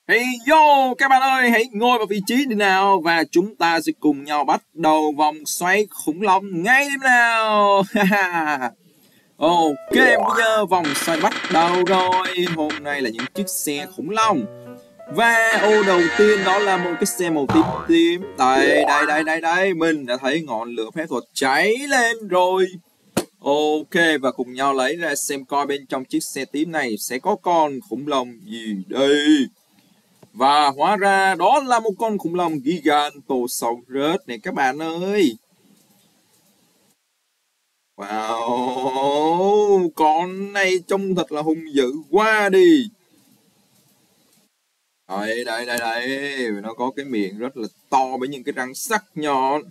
Hey yo, các bạn ơi, hãy ngồi vào vị trí đi nào và chúng ta sẽ cùng nhau bắt đầu vòng xoay khủng long ngay đi nào. Ok, bây giờ vòng xoay bắt đầu rồi. Hôm nay là những chiếc xe khủng long. Và ô đầu tiên đó là một cái xe màu tím tím. Đây, mình đã thấy ngọn lửa phép thuật cháy lên rồi. Ok, và cùng nhau lấy ra xem coi bên trong chiếc xe tím này sẽ có con khủng long gì đây. Và hóa ra đó là một con khủng long Gigantosaurus này các bạn ơi. Wow, con này trông thật là hung dữ quá đi. Đây, nó có cái miệng rất là to với những cái răng sắc nhọn.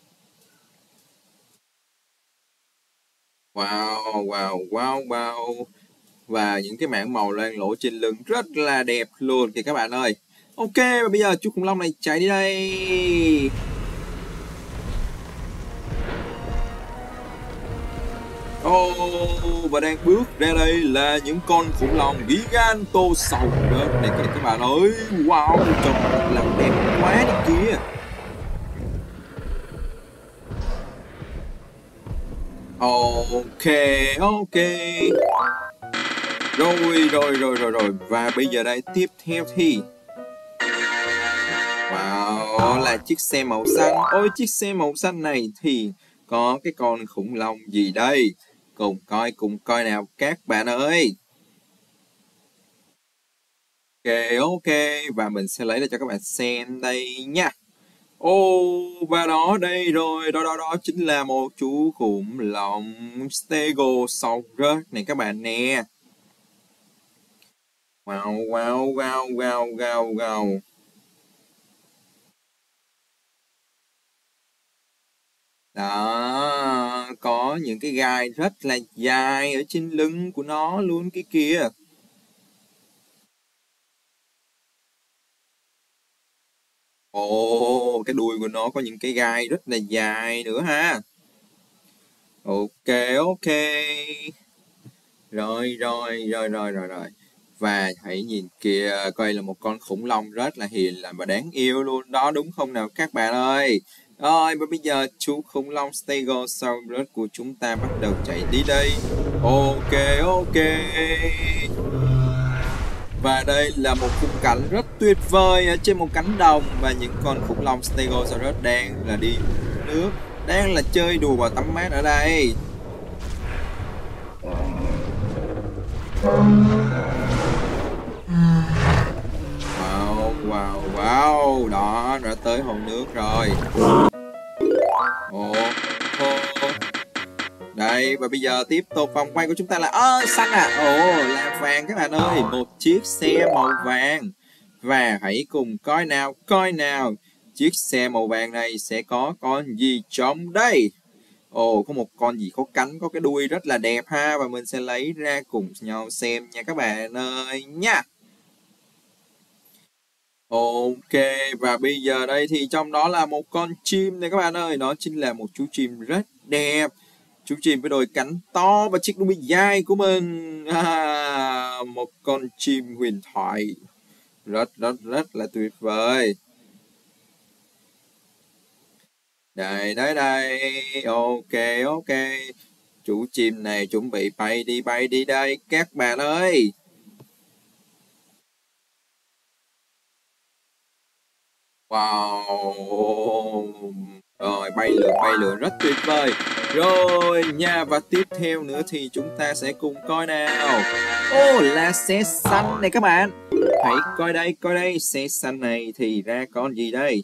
Wow. Và những cái mảng màu loang lổ trên lưng rất là đẹp luôn kìa các bạn ơi. Ok, và bây giờ chú khủng long này chạy đi đây. Và đang bước ra đây là những con khủng long Gigantosaurus này kìa các bạn ơi. Wow, trông thật là đẹp quá đi kìa. Ok. Rồi. Và bây giờ đây tiếp theo thì wow, là chiếc xe màu xanh. Ôi, chiếc xe màu xanh này thì có cái con khủng long gì đây? Cùng coi nào các bạn ơi. Ok, và mình sẽ lấy ra cho các bạn xem đây nha. Và đó đây rồi, đó chính là một chú khủng long Stegosaurus này các bạn nè. Wow. Đó, có những cái gai rất là dài ở trên lưng của nó luôn cái kia. Cái đuôi của nó có những cái gai rất là dài nữa ha. Ok. Rồi. Và hãy nhìn kìa, coi là một con khủng long rất là hiền lành và đáng yêu luôn đó, đúng không nào các bạn ơi? Rồi, và bây giờ chú khủng long Stegosaurus của chúng ta bắt đầu chạy đi đây. Ok. Và đây là một khung cảnh rất tuyệt vời ở trên một cánh đồng, và những con khủng long Stegosaurus đang là đi nước, đang là chơi đùa và tắm mát ở đây. Wow, đó, đã tới hồ nước rồi. Đây, và bây giờ tiếp tục vòng quay của chúng ta là xanh là vàng các bạn ơi, một chiếc xe màu vàng. Và hãy cùng coi nào, chiếc xe màu vàng này sẽ có con gì trong đây. Có một con gì có cánh, có cái đuôi rất là đẹp ha, và mình sẽ lấy ra cùng nhau xem nha các bạn ơi nha. Ok, và bây giờ đây thì trong đó là một con chim này các bạn ơi, đó chính là một chú chim rất đẹp. Chú chim với đôi cánh to và chiếc đuôi dài của mình. Một con chim huyền thoại rất là tuyệt vời. Đây. Ok. Chú chim này chuẩn bị bay đi đây các bạn ơi. Wow. Rồi, bay lượn rất tuyệt vời. Rồi nha, và tiếp theo nữa thì chúng ta sẽ cùng coi nào. Là xe xanh này các bạn. Hãy coi đây, xe xanh này thì ra con gì đây?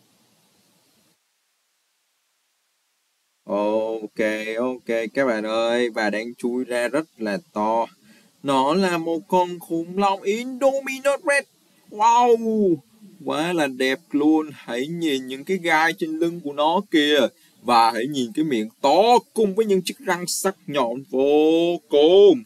Ok các bạn ơi, và đang chui ra rất là to. Nó là một con khủng long Indominus Rex. Wow, quá là đẹp luôn. Hãy nhìn những cái gai trên lưng của nó kìa. Và hãy nhìn cái miệng to cùng với những chiếc răng sắc nhọn vô cùng.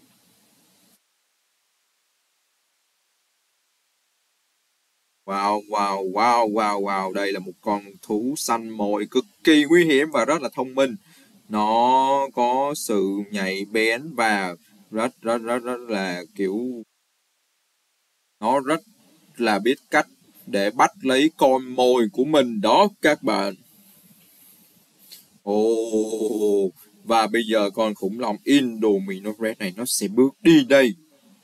Wow. Đây là một con thú săn mồi cực kỳ nguy hiểm và rất là thông minh. Nó có sự nhạy bén và rất là kiểu, nó rất là biết cách để bắt lấy con mồi của mình đó các bạn. Ồ, và bây giờ con khủng long Indominus này nó sẽ bước đi đây.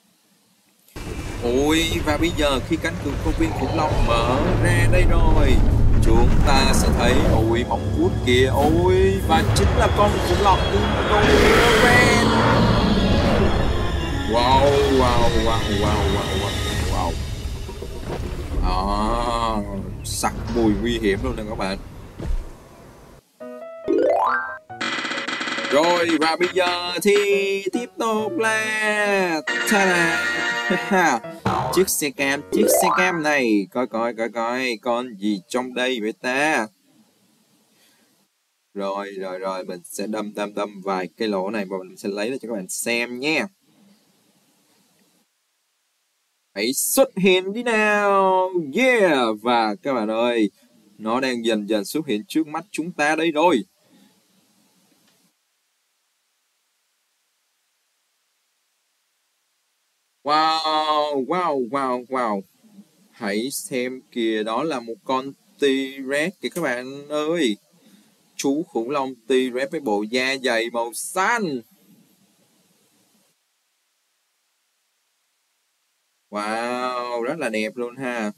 Ôi, và bây giờ khi cánh cửa công viên khủng long mở ra đây rồi, chúng ta sẽ thấy, ôi móng vuốt kìa, ôi, và chính là con khủng long Indominus. Wow, wow, wow, wow, wow, wow, wow. Sặc mùi nguy hiểm luôn nè các bạn. Rồi, và bây giờ thì tiếp tục là ta-da. Chiếc xe cam này, coi con gì trong đây vậy ta. Rồi, mình sẽ đâm vài cái lỗ này và mình sẽ lấy ra cho các bạn xem nhé. Hãy xuất hiện đi nào. Yeah, và các bạn ơi, nó đang dần dần xuất hiện trước mắt chúng ta đây rồi. Wow, wow, wow, wow. Hãy xem kìa, đó là một con T-Rex kìa các bạn ơi. Chú khủng long T-Rex với bộ da dày màu xanh. Wow, rất là đẹp luôn ha.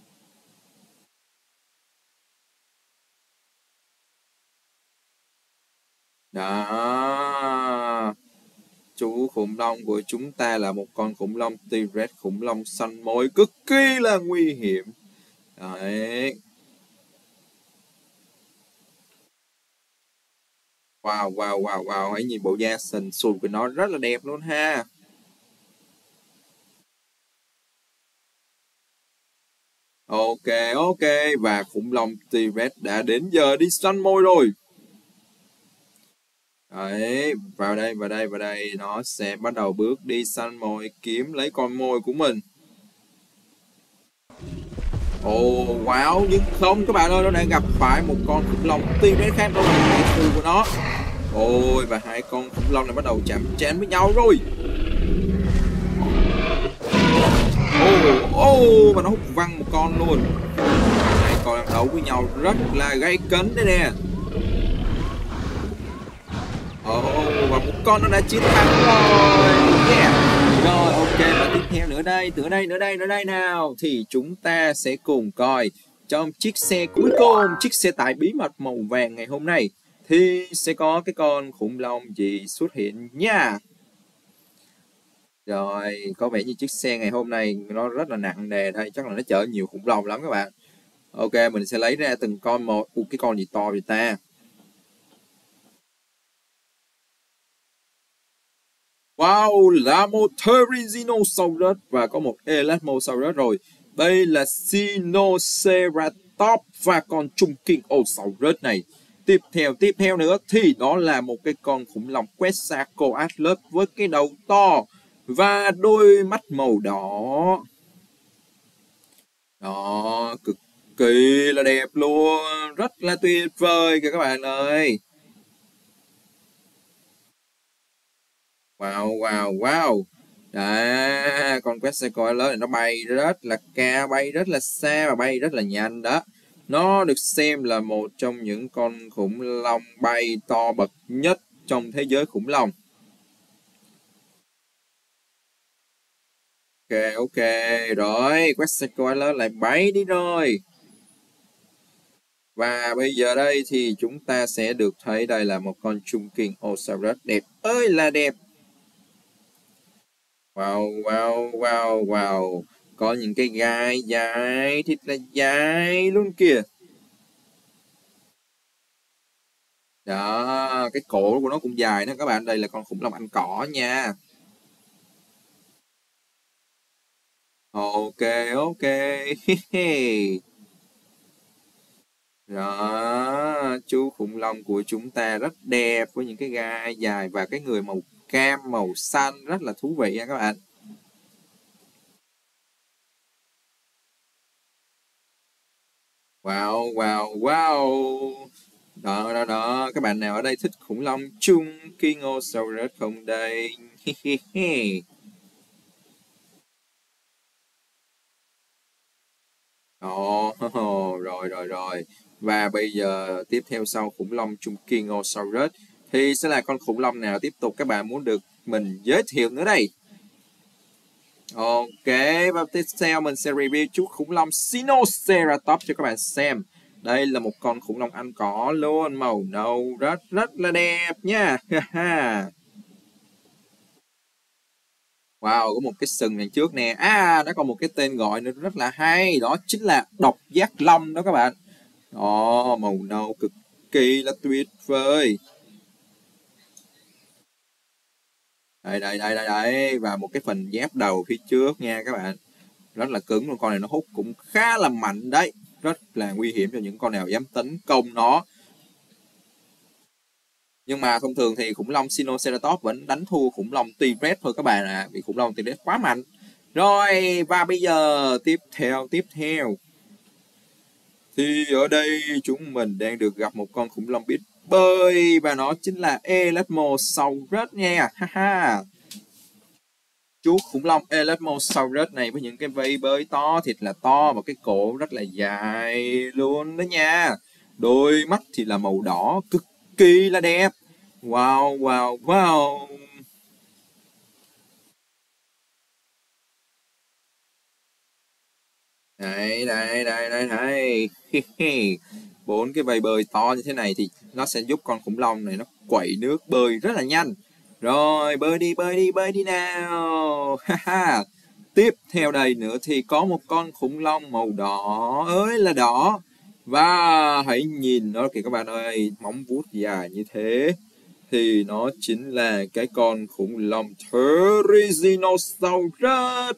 Đó. Chú khủng long của chúng ta là một con khủng long T-Rex, khủng long xanh môi cực kỳ là nguy hiểm. Đấy. Wow, wow, wow, wow. Hãy nhìn bộ da sần sùn của nó rất là đẹp luôn ha. Ok. Và khủng long T-Rex đã đến giờ đi săn mồi rồi. Đấy, vào đây. Nó sẽ bắt đầu bước đi săn mồi, kiếm lấy con mồi của mình. Ồ, wow, nhưng không các bạn ơi, nó đang gặp phải một con khủng long T-Rex khác, đó là kẻ thù của nó. Ôi, và hai con khủng long này bắt đầu chạm trán với nhau rồi. Và nó hút văng một con luôn. Hai con đang đấu với nhau rất là gay cấn đấy nè. Và một con nó đã chiến thắng rồi. Yeah. Rồi, ok, và tiếp theo nữa đây nào. Thì chúng ta sẽ cùng coi trong chiếc xe cuối cùng, chiếc xe tải bí mật màu vàng ngày hôm nay, thì sẽ có cái con khủng long gì xuất hiện nha. Rồi, có vẻ như chiếc xe ngày hôm nay nó rất là nặng nề đây, chắc là nó chở nhiều khủng long lắm các bạn. Ok, mình sẽ lấy ra từng con một. Cái con gì to vậy ta? Wow, là một Therizinosaurus và có một Elasmosaurus rồi. Đây là Sinoceratops và con trung kinh Osaurus này. Tiếp theo nữa thì đó là một cái con khủng long Quetzalcoatlus với cái đầu to và đôi mắt màu đỏ. Đó, cực kỳ là đẹp luôn, rất là tuyệt vời kìa các bạn ơi. Wow. Đó, con Quetzalcoatlus này nó bay rất là cao, bay rất là xa và bay rất là nhanh đó. Nó được xem là một trong những con khủng long bay to bậc nhất trong thế giới khủng long. Ok, rồi, Quetzalcoatlus lại bay đi rồi. Và bây giờ đây thì chúng ta sẽ được thấy đây là một con trung kinh Osaurus đẹp ơi là đẹp. Wow. Có những cái gai dài, thịt là dài luôn kìa. Đó, cái cổ của nó cũng dài nữa các bạn. Đây là con khủng long ăn cỏ nha. Ok. Đó, chú khủng long của chúng ta rất đẹp với những cái gai dài và cái người màu cam, màu xanh rất là thú vị nha các bạn. Wow. Đó. Các bạn nào ở đây thích khủng long chung Kingosaurus không đây? Ồ, rồi. Và bây giờ tiếp theo sau khủng long Chunkinosaurus thì sẽ là con khủng long nào tiếp tục các bạn muốn được mình giới thiệu nữa đây? Ok, và tiếp theo mình sẽ review chú khủng long Sinoceratops cho các bạn xem. Đây là một con khủng long ăn cỏ luôn, màu nâu rất là đẹp nha. Wow, có một cái sừng đằng trước nè. Nó còn một cái tên gọi nữa rất là hay, đó chính là độc giác long đó các bạn. Màu nâu cực kỳ là tuyệt vời. Đây, và một cái phần giáp đầu phía trước nha các bạn. Rất là cứng luôn, con này nó hút cũng khá là mạnh đấy. Rất là nguy hiểm cho những con nào dám tấn công nó. Nhưng mà thông thường thì khủng long Sinoceratops vẫn đánh thua khủng long T-Rex thôi các bạn ạ, vì khủng long T-Rex quá mạnh. Rồi, và bây giờ tiếp theo thì ở đây chúng mình đang được gặp một con khủng long biết bơi, và nó chính là Elasmosaurus nha. Chú khủng long Elasmosaurus này với những cái vây bơi to thiệt là to và cái cổ rất là dài luôn đó nha. Đôi mắt thì là màu đỏ cực kỳ là đẹp. Wow. Đây. Bốn cái vây bơi to như thế này thì nó sẽ giúp con khủng long này nó quậy nước bơi rất là nhanh. Rồi, bơi đi nào. Tiếp theo đây nữa thì có một con khủng long màu đỏ ơi là đỏ. Và hãy nhìn nó kìa các bạn ơi, móng vuốt dài như thế. Thì nó chính là cái con khủng long Therizinosaurus.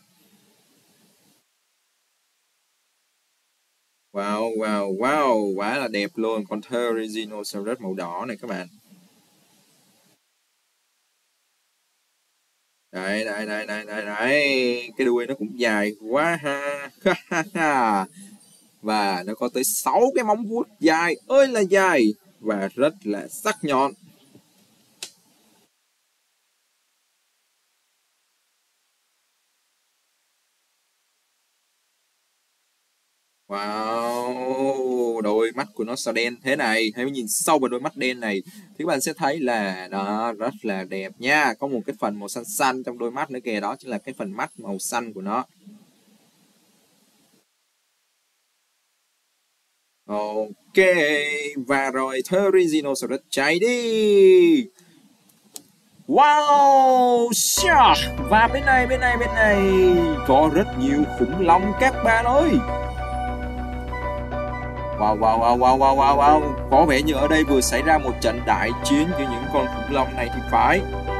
Wow, quá là đẹp luôn, con Therizinosaurus màu đỏ này các bạn. Đây, cái đuôi nó cũng dài quá ha. Và nó có tới 6 cái móng vuốt dài ơi là dài và rất là sắc nhọn. Wow, đôi mắt của nó sao đen thế này. Hãy nhìn sâu vào đôi mắt đen này thì các bạn sẽ thấy là nó rất là đẹp nha. Có một cái phần màu xanh trong đôi mắt nữa kìa, đó chính là cái phần mắt màu xanh của nó. Ok, và rồi Therizinosaurus chạy đi. Wow, và bên này có rất nhiều khủng long các bạn ơi. Wow, có vẻ như ở đây vừa xảy ra một trận đại chiến giữa những con khủng long này thì phải.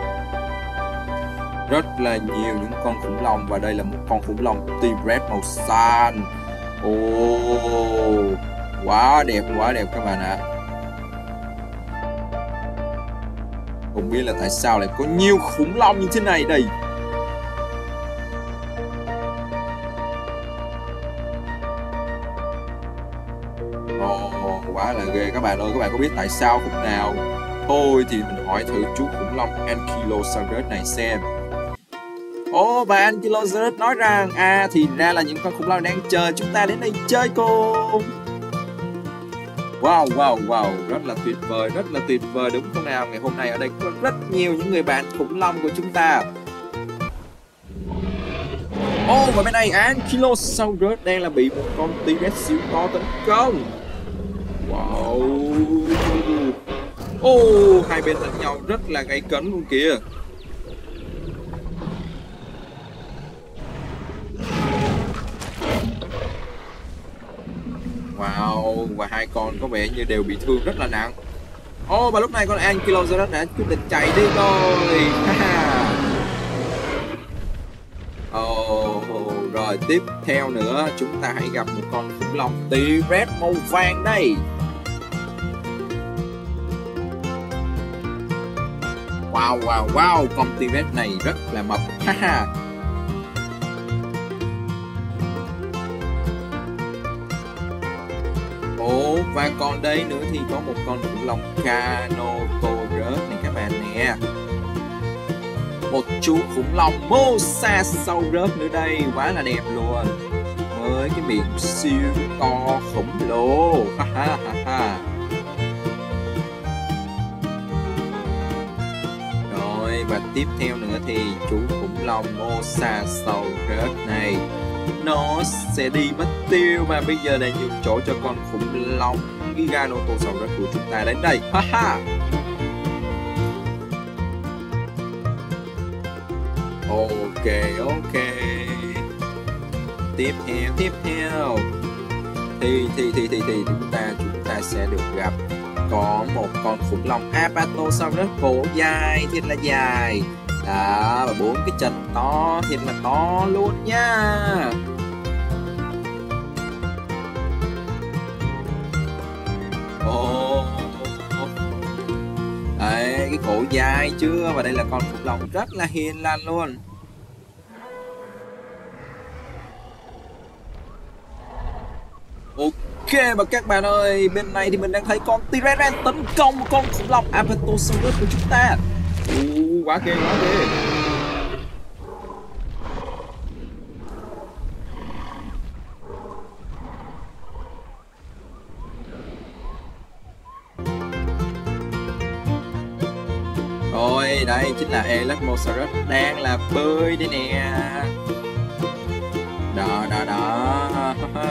Rất là nhiều những con khủng long, và đây là một con khủng long T-Rex màu xanh. Quá đẹp các bạn ạ. Không biết là tại sao lại có nhiều khủng long như thế này đây. Quá là ghê các bạn ơi. Các bạn có biết tại sao không nào? Thôi thì mình hỏi thử chú khủng long Ankylosaurus này xem. Và Ankylosaurus nói rằng thì ra là những con khủng long đang chờ chúng ta đến đây chơi cùng. Wow, rất là tuyệt vời đúng không nào? Ngày hôm nay ở đây có rất nhiều những người bạn khủng long của chúng ta. Và bên này Ankylosaurus đang là bị một con T-Rex siêu to tấn công. Wow. Hai bên đánh nhau rất là gay cấn luôn kìa. Wow, và hai con có vẻ như đều bị thương rất là nặng. Và lúc này con Ankylosaurus đã quyết định chạy đi rồi. Rồi tiếp theo nữa chúng ta hãy gặp một con khủng long T-Rex màu vàng đây. Wow, con T-Rex này rất là mập. Và còn đây nữa thì có một con khủng long Carnotaurus này các bạn nè. Một chú khủng long Mosasaurus nữa đây, quá là đẹp luôn. ơi, cái miệng siêu to khổng lồ. Ha ha ha ha. Rồi và tiếp theo nữa thì chú khủng long Mosasaurus này nó sẽ đi mất tiêu, và bây giờ là nhường chỗ cho con khủng long Giganotosaurus của chúng ta đến đây. Ha ha. Ok ok. Tiếp theo thì chúng ta sẽ được gặp có một con khủng long Apatosaurus, cổ dài thiệt là dài đó, và 4 cái chân to thiệt là to luôn nha. Đấy, cái cổ dài chưa, và đây là con khủng long rất là hiền lành luôn. Ok và các bạn ơi, bên này thì mình đang thấy con T-Rex đang tấn công con khủng long Apatosaurus của chúng ta. Quá ghê quá ghê. Rồi đây chính là Elasmosaurus đang là bơi đây nè. Đó đó đó.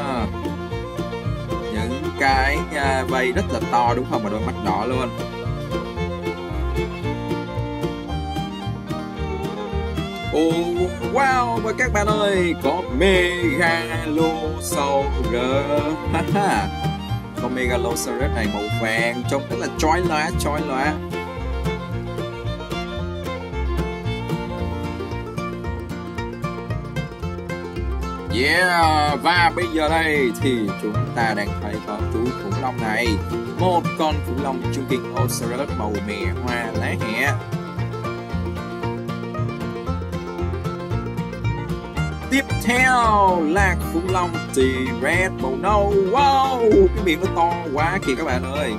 Những cái vây rất là to đúng không, và đôi mắt đỏ luôn. Wow, và các bạn ơi, có Megalosaurus. Con Megalosaurus này màu vàng trông rất là chói lóa. Yeah, và bây giờ đây thì chúng ta đang thấy có chú khủng long này, một con khủng long trung kinh Oceros màu mè hoa lá hẹ. Tiếp theo là khủng long T-Rex màu nâu. Wow, cái miệng nó to quá kìa các bạn ơi.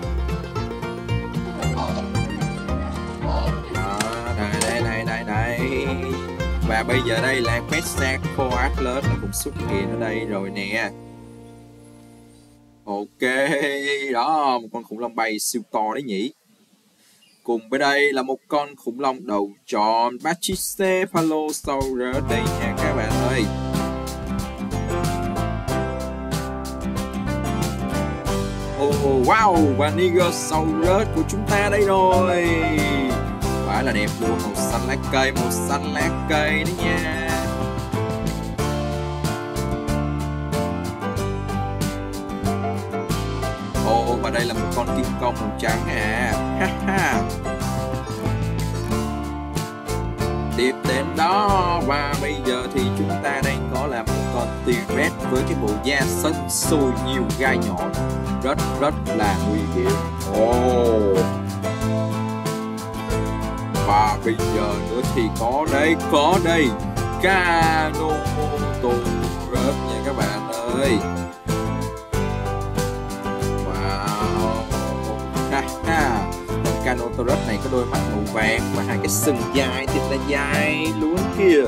Đây. Và bây giờ đây là Quetzalcoatlus nó cũng xuất hiện ở đây rồi nè. Ok, đó, một con khủng long bay siêu to đấy nhỉ. Cùng với đây là một con khủng long đầu tròn Pachycephalosaurus đây nha các bạn ơi. Wow, và Nigersaurus của chúng ta đây rồi. Quả là đẹp luôn, màu xanh lá cây đấy nha. Và đây là một con King Kong màu trắng ha ha. Tiếp đến đó, và bây giờ thì chúng ta đang có là một con T-Rex với cái bộ da xanh xôi nhiều gai nhọn, rất là nguy hiểm. Và bây giờ nữa thì có đây Giganotosaurus nha các bạn ơi. Wow, con Giganotosaurus này có đôi mắt màu vàng và hai cái sừng dài thiệt là dài luôn kìa.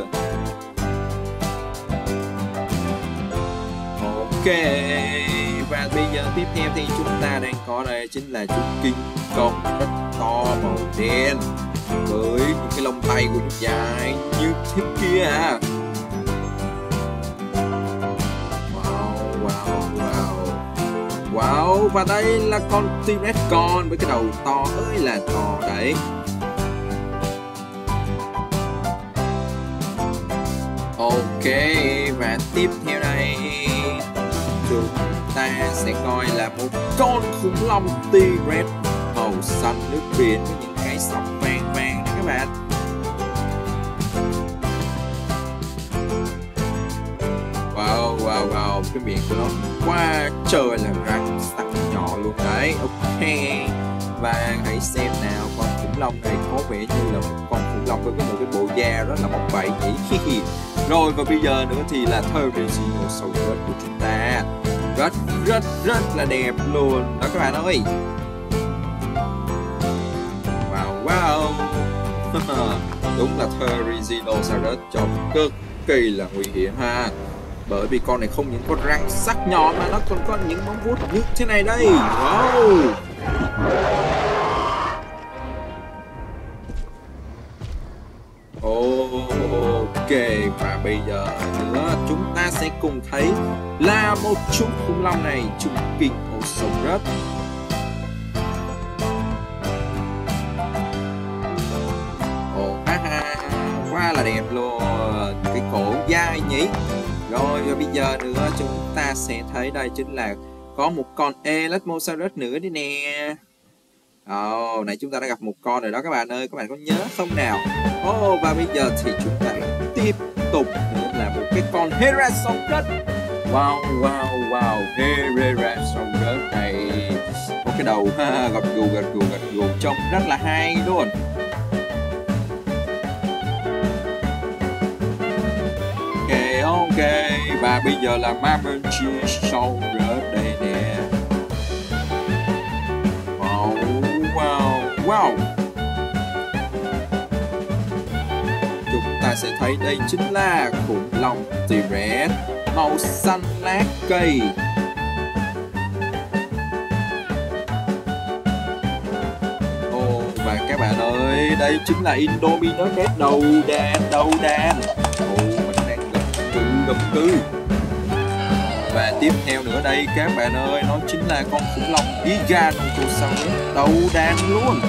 Ok, và bây giờ tiếp theo thì chúng ta đang có đây chính là chú King Kong rất to màu đen với những cái lông tay của nó dài như thế kia à. Wow, và đây là con T-Rex con với cái đầu to ơi là to đấy. Ok, và tiếp theo đây chúng ta sẽ coi là một con khủng long T-Rex màu xanh nước biển với những cái sọc vàng này các bạn. Wow, cái miệng của nó quá trời là răng sắc nhỏ luôn đấy. Ok, và hãy xem nào, con khủng long này có vẻ như là một con khủng long với một cái bộ da rất là bóng bẩy nhỉ. Rồi và bây giờ nữa thì là Therizinosaurus của chúng ta, rất là đẹp luôn đó các bạn ơi. Wow đúng là Therizinosaurus trông cực kỳ là nguy hiểm ha. Bởi vì con này không những có răng sắc nhọn mà nó còn có những móng vuốt như thế này đây. Wow. Ok, và bây giờ nữa chúng ta sẽ cùng thấy là một chú khủng long này, chú Kingosaurus. Quá là đẹp luôn, cái cổ dài nhỉ. Rồi và bây giờ nữa chúng ta sẽ thấy đây chính là có một con Elasmosaurus nữa đi nè. Nãy chúng ta đã gặp một con rồi đó các bạn ơi, các bạn có nhớ không nào? Và bây giờ thì chúng ta lại tiếp tục nữa là một cái con Herasaurus. Wow, Herasaurus này có cái đầu gật gù trông rất là hay luôn. Ok, và bây giờ là Mamenchisaurus đây nè. Wow. Chúng ta sẽ thấy đây chính là khủng long T-Rex màu xanh lá cây. Và các bạn ơi, đây chính là Indominus Rex đầu đàn. Mình đang gầm cừ. Và tiếp theo nữa đây các bạn ơi, nó chính là con khủng long Giganotosaurus đầu đàn luôn.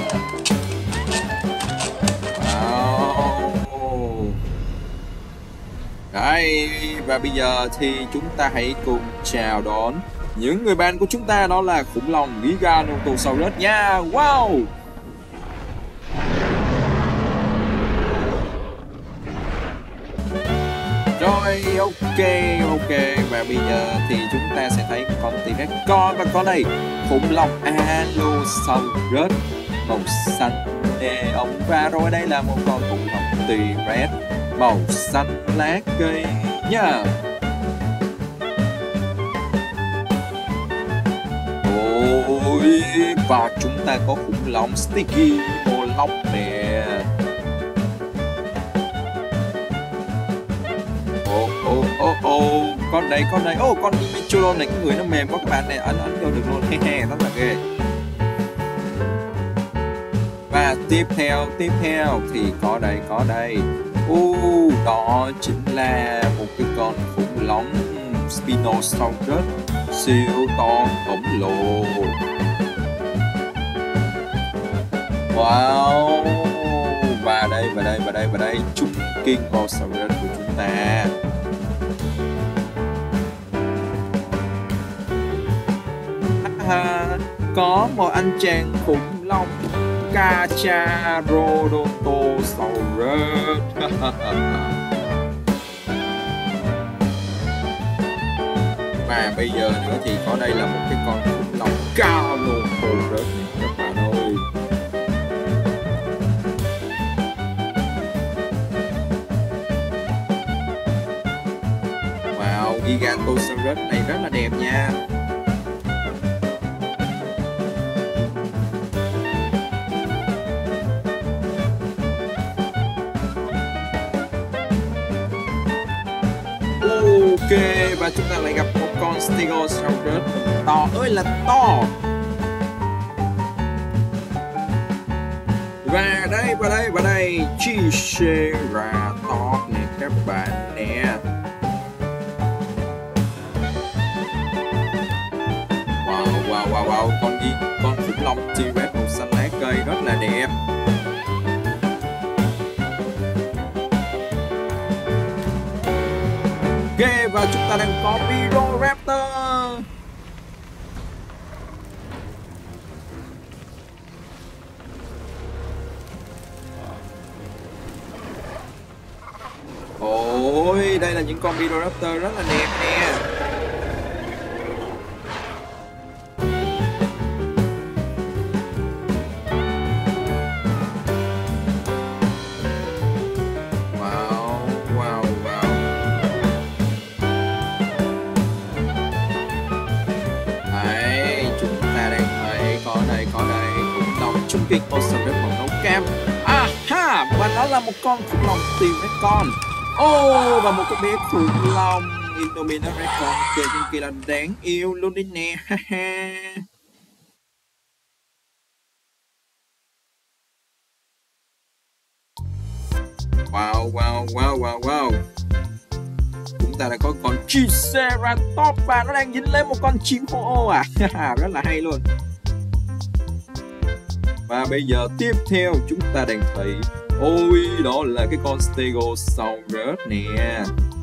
Đấy, và bây giờ thì chúng ta hãy cùng chào đón những người bạn của chúng ta, đó là khủng long Giganotosaurus nha. Wow. Rồi, ok, và bây giờ thì chúng ta sẽ thấy con T-Rex con đây, khủng long Allosaurus màu xanh nè ông. Và rồi đây là một con khủng long T-Rex màu xanh lá cây nha. Và chúng ta có khủng long Sticky màu lóc nè. Con này, con Dimetrodon này, cái người nó mềm quá các bạn này, ấn vô được luôn, rất là ghê. Và tiếp theo thì có đây. Đó chính là một cái con khủng long Spinosaurus siêu to khổng lồ. Wow. Và đây chúng Kingosaurus của chúng ta. Có một anh chàng khủng long Carcharodontosaurus. Và bây giờ nữa thì có đây là một cái con khủng long Carnotaurus các bạn ơi. Wow, Giganotosaurus này rất là đẹp nha. Ok, và chúng ta lại gặp một con Stegosaurus to ơi là to. Và đây Triceratops nè các bạn nè. Wow, con khủng long T-Rex màu xanh lá cây rất là đẹp. Ok, và chúng ta đang có Velociraptor. Ôi, đây là những con Velociraptor rất là đẹp nè. Kingosaurus màu nâu cam. Và đó là một con khủng long T-Rex con. Và một cái bé khủng long Indominus cực kỳ là đáng yêu luôn đi nè. Wow. Chúng ta đã có con Triceratops và nó đang dính lấy một con chim hô à. Rất là hay luôn. Và bây giờ tiếp theo chúng ta đang thấy, ôi đó là cái con Stegosaurus nè.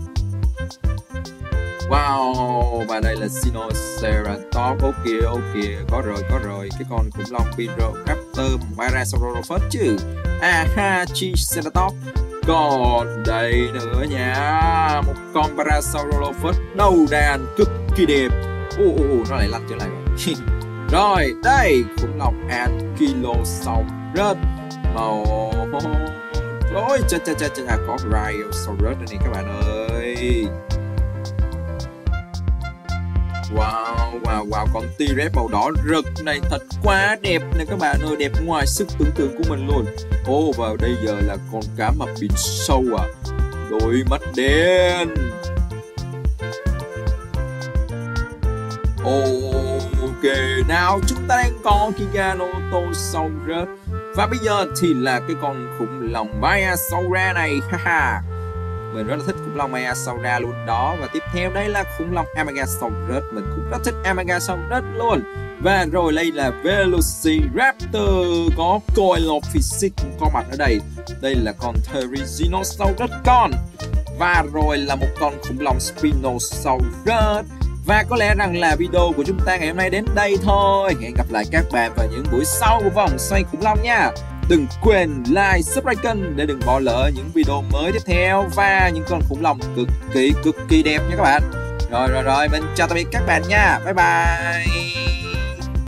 Wow, và đây là Sinoceratops. Ok, có rồi. Cái con khủng long Pyroraptor, Parasaurolophus chứ. Triceratops. Còn đây nữa nha, một con Parasaurolophus đầu đàn cực kỳ đẹp. Nó lại lăn trở lại rồi. Rồi, đây khủng long Ankylosaurus màu ôi chà có Brachiosaurus đây này các bạn ơi. Wow, con T-Rex màu đỏ rực này thật quá đẹp nè các bạn ơi, đẹp ngoài sức tưởng tượng của mình luôn. Và bây giờ là con cá mập biển sâu à, đôi mắt đen. Ok, nào chúng ta đang có Giganotosaurus. Và bây giờ thì là cái con khủng long Maiasaura này. Mình rất là thích khủng long Maiasaura luôn đó. Và tiếp theo đây là khủng long Amagasaurus. Mình cũng rất thích Amagasaurus luôn. Và rồi đây là Velociraptor, có Coelophysis có mặt ở đây. Đây là con Therizinosaurus con. Và rồi là một con khủng long Spinosaurus. Và có lẽ rằng là video của chúng ta ngày hôm nay đến đây thôi. Hẹn gặp lại các bạn vào những buổi sau của vòng xoay khủng long nha. Đừng quên like, subscribe kênh để đừng bỏ lỡ những video mới tiếp theo và những con khủng long cực kỳ đẹp nha các bạn. Rồi, mình chào tạm biệt các bạn nha. Bye bye.